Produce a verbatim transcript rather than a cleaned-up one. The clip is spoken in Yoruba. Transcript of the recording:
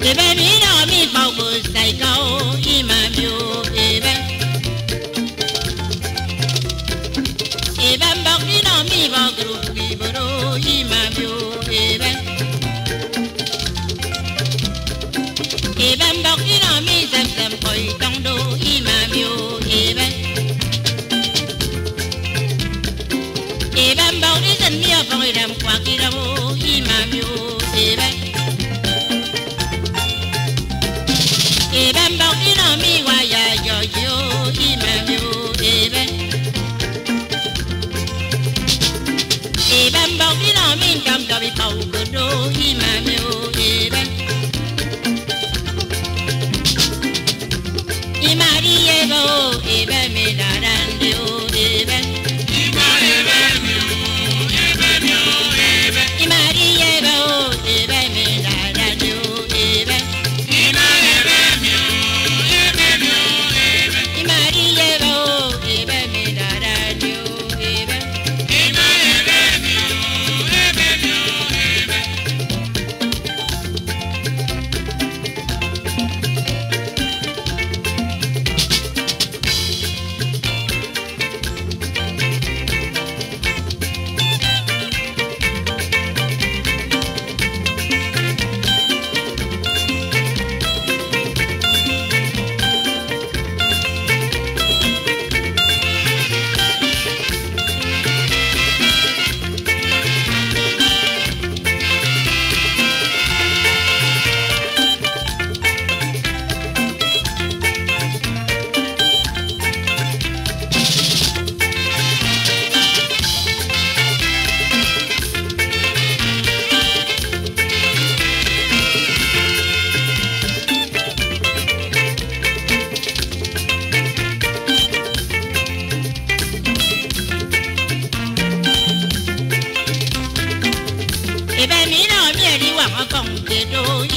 e be mi no mi pau ko sai cao i ma mio e be e ben bok ni no mi ba gru ki boro i ma mio e be e ben bok ni no mi sem sem koi tong do i ma mio e be e ben bok ni sem mi a pong i ram kwa ki ram o i ma mio e be e ben bok ni no mi wa ya yo yo i ma mio e be e ben bok ni no mi kam ka bi pau ko do i ma mio e be i ma ri e bo e be me da ran de o e be i ma e be mi o e be mi o e be i ma ri e bo e be me da ran de o e be i ma e be mi o e be mi o e be i ma ri e bo e be me da ran de o e be i ma e be mi o e be mi o e be e be mi no mi ri wa ma kong te do